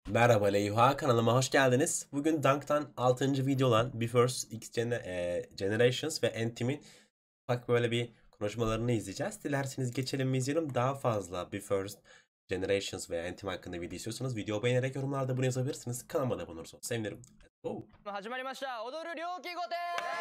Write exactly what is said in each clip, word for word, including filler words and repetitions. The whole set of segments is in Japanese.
Merhaba Leyha, kanalıma hoş geldiniz. Bugün Dunk'tan altıncı video olan Be First X Gen e, Generations ve N-Team'in ufak böyle bir konuşmalarını izleyeceğiz. Dilerseniz geçelim mi izleyelim. Daha fazla Be First Generations ve N-Team hakkında video istiyorsanız video beğenerek yorumlarda bunu yazabilirsiniz. Kanalıma da abone olursanız sevinirim. Let's go. 始まりました踊る猟奇御殿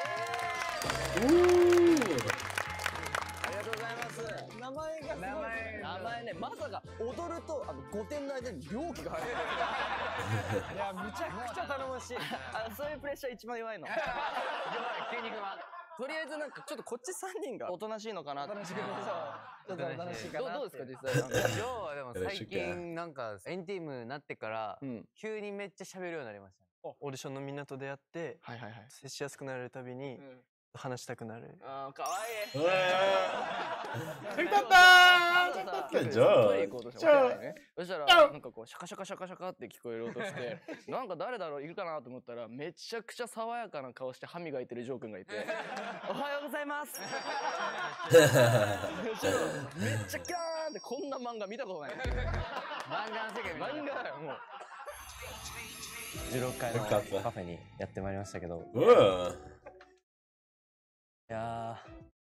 ありがとうございます名前がすごい名前名前ねまさか踊るとあの御殿の間に猟奇が入るいやむちゃくちゃ頼もしいあそういうプレッシャー一番弱いの弱い急に不安とりあえずなんかちょっとこっちさんにんがおとなしいのかなっておとなしいかなちょっとおとなしいかなどうですか実際ジョーはでも最近なんかエンティームになってから急にめっちゃ喋るようになりましたね。オーディションのみんなと出会って接しやすくなるたびに話したくなる。 あーかわいい Good job. そしたらなんかこうシャカシャカシャカシャカって聞こえようとしてなんか誰だろういるかなと思ったらめちゃくちゃ爽やかな顔して歯磨いてるジョー君がいておはようございますめっちゃキャーンってこんな漫画見たことない漫画の世界漫画だよもうじゅうろっかいのカフェにやってまいりましたけど、 うわいや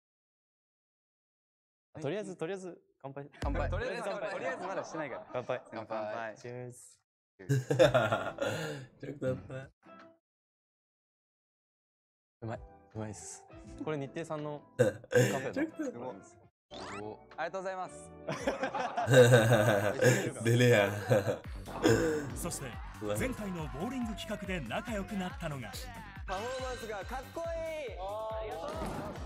ーとりあえずとりあえず乾杯乾杯とりあえず乾杯とりあえずまだしてないから乾杯乾杯チューズうまいうまいっすこれ日程さんのカフェのおありがとうございますデレやそして前回のボーリング企画で仲良くなったのがパフォーマンスがかっこいいありがとう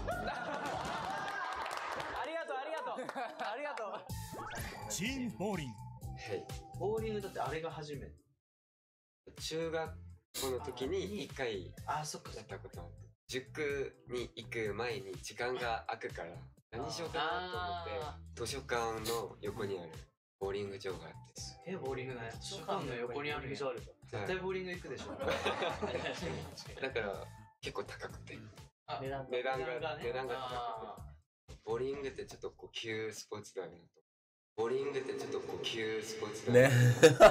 ありがとうありがとうありがとうチームボーリングはい、ボーリングだってあれが初めて中学校の時に一回あそっかやったことあって塾に行く前に時間が空くから何しようかなと思って図書館の横にあるボーリング場があってえボーリングね図書館の横にある場あると絶対ボーリング行くでしょだから結構高くて値段値段が値段が高くてボーリングってちょっとこう急スポーツだよねボーリングってちょっとこう急スポーツだよね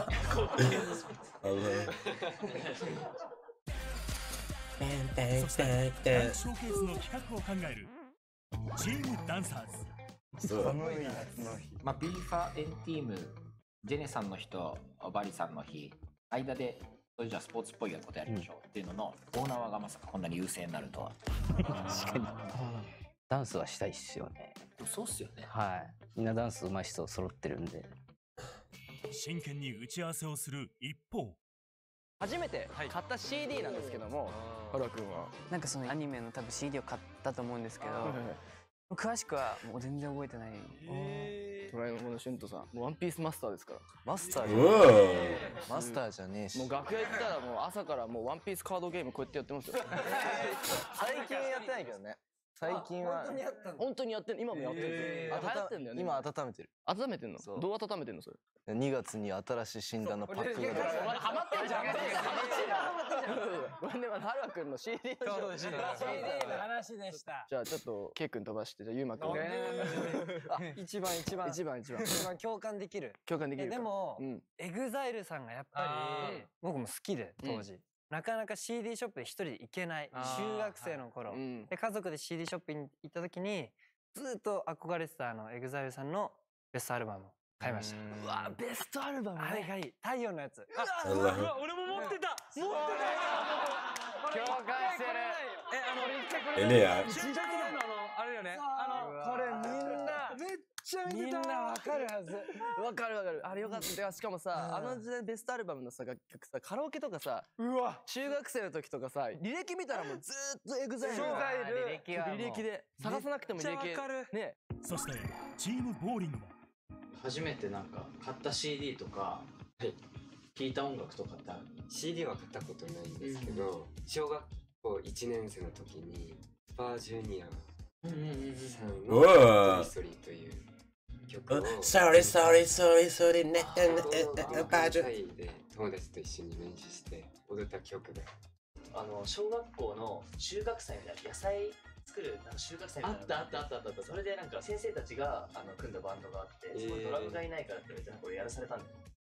そしてダンクショーケースの企画を考えるチームダンサーズまあ、ビーファエンティーム、ジェネさんの日とバリさんの日、間で、それじゃあスポーツっぽいことやりましょうっていうのの、オーナーがまさかこんなに優勢になるとは。 確かにダンスはしたいっすよね。 そうっすよね。 はいみんなダンス上手い人揃ってるんで真剣に打ち合わせをする一方初めて買った シーディー なんですけどもハラ君はなんかそのアニメの多分 シーディー を買ったと思うんですけど詳しくはもう全然覚えてない。 トライのシュントさんもうワンピースマスターですからマスターじゃうわマスターじゃねえしもう楽屋行ったらもう朝からもうワンピースカードゲームこうやってやってますよ最近やってないけどね最近は本当にやってん今もやってるんですよ流行ってんだよね今温めてる温めてんのどう温めてんのそれにがつに新しい診断のパックが出るまだハマってんじゃんハマってんじゃんこれではハラ君の シーディー のシーディー の話でした。 じゃあちょっとケイ君飛ばしてじゃあユーマ君一番一番一番一番一番共感できる。 共感できるでも、 うん、 エグザイルさんがやっぱり僕も好きで当時、うん、なかなか シーディー ショップで一人で行けない中学生の頃、はい、で家族で シーディー ショップに行った時にずっと憧れてたあのエグザイルさんのベストアルバムを買いました。 うわベストアルバム、ね、 あれがいい太陽のやつ。 うわうわ俺も持ってた持ってた共感してるえあの俺一回これエレやちっちゃくないのあれよねあのこれみんなめっちゃ見てたみんなわかるはずわかるわかるあれよかったしかもさあの時代ベストアルバムのさ楽曲さカラオケとかさうわ中学生の時とかさ履歴見たらもうずーっとエグザイル履歴は履歴で探さなくても履歴ねそしてチームボーリングも初めてなんか買った シーディー とか聴いた音楽とかってあるシーディー は買ったことないんですけど、小学校いちねん生の時にスパージュニアさんの「ストリート」という曲を Sorry sorry sorry sorry ねバージョンで友達と一緒に練習して踊った曲があの小学校の中学祭みたいな野菜作るなんか収穫祭みたいなのがあったあったあったあったそれでなんか先生たちがあの組んだバンドがあって、そのドラムがいないからって言われてこれやらされたんだよ。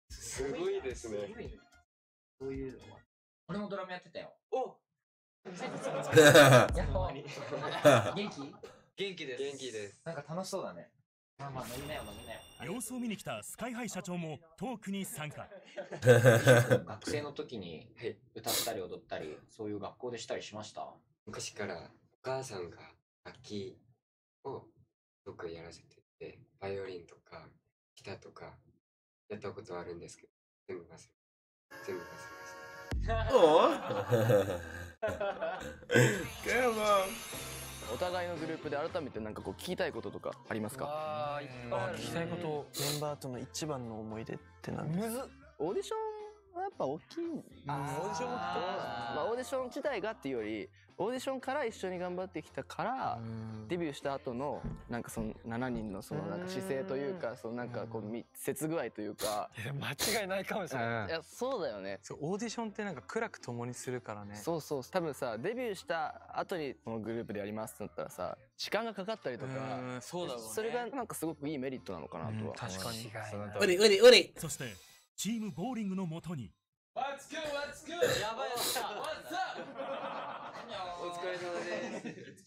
すごいですね。 そういうのは。俺もドラムやってたよ。 お元気元気です。元気です。 なんか楽しそうだね。まあまあ飲みなよ飲みなよ。 様子を見に来たスカイハイ社長もトークに参加。 学生の時に歌ったり踊ったり、そういう学校でしたりしました？ 昔からお母さんが楽器をよくやらせてて、バイオリンとかギターとかやったことあるんですけど、全部忘れ全部忘れました。 お互いのグループで改めてなんかこう聞きたいこととかありますか？ あ聞きたいこと、メンバーとの一番の思い出って何ですか？ オーディションはやっぱ大きい。 あーオーディションもまあオーディション自体がっていうより、オーディションから一緒に頑張ってきたからデビューした後のなんかそのしちにんのそのなんか姿勢というか、そのなんかこう密接具合というか、 いや間違いないかもしれない。 いやそうだよね。 そうオーディションってなんか苦楽共にするからね。 そうそう、多分さデビューした後にこのグループでやりますってなったらさ、時間がかかったりとか、 そうだろうね。 それがなんかすごくいいメリットなのかなとは。 確かに。 うりうりうり。 そしてチームボーリングのもとに What's good? What's good? やばいやつ。What's up? お疲れ様です。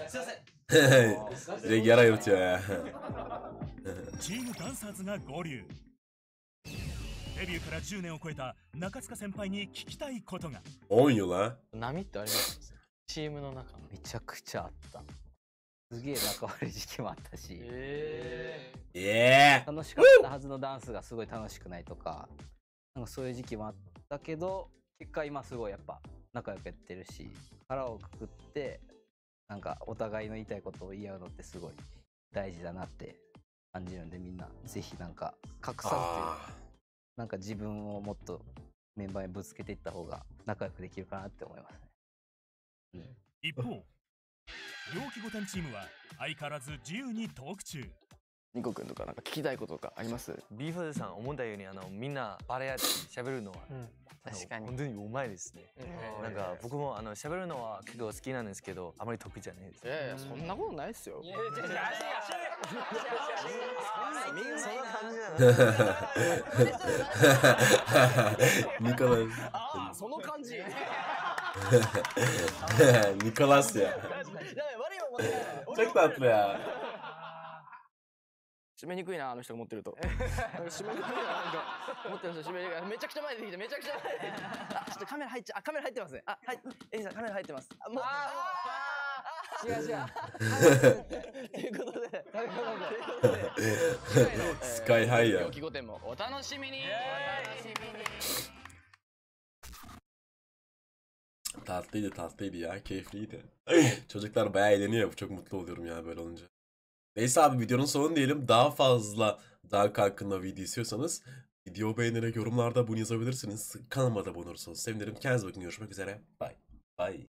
すいません。 Direkt yara yırtıyor ya. チームダンサーズが合流。デビューからじゅうねんを超えた中塚先輩に聞きたいことが。 on yıl ha. 波ってあります？ チームの中の。 めちゃくちゃあった。すげえ仲悪い時期もあったし、 ええ楽しかったはずのダンスがすごい楽しくないとか、なんかそういう時期もあったけど、結果今すごいやっぱ仲良くやってるし、腹をくくってなんかお互いの言いたいことを言い合うのってすごい大事だなって感じるんで、みんなぜひなんか隠さずというか、なんか自分をもっとメンバーにぶつけていった方が仲良くできるかなって思いますね。 一方、両期ごてんチームは相変わらず自由にトーク中。 ニコくんとかなんか聞きたいこととかあります？ ビーファーズさん思ったようにあのみんなバレエ喋るのは、確かに本当にうまいですね。なんか僕もあの喋るのは結構好きなんですけど、あまり得意じゃないです。 いやいやそんなことないですよ。 みんなそんな感じなの。 ニコラス。 ああその感じ。 ニコラスや。Çok tatlı ya. 締めにくいなあの人が持ってると。締めにくいななんか持ってる人締めにくい。めちゃくちゃ前でできてめちゃくちゃ前で。あちょっとカメラ入っちゃあカメラ入ってますね。あはいエリさんカメラ入ってます。あもうあ違う違う。ということでということで次回のスカイハイや。 両期ごてんもお楽しみに。 Tatlıydı tatlıydı ya, keyifliydi. Çocuklar bayağı eğleniyor, çok mutlu oluyorum ya böyle olunca. Neyse abi, videonun sonu diyelim. Daha fazla Dunk hakkında video istiyorsanız video beğenerek yorumlarda bunu yazabilirsiniz. Kanalıma da abone olursanız sevinirim. Kendinize bakın, görüşmek üzere. Bye. Bye.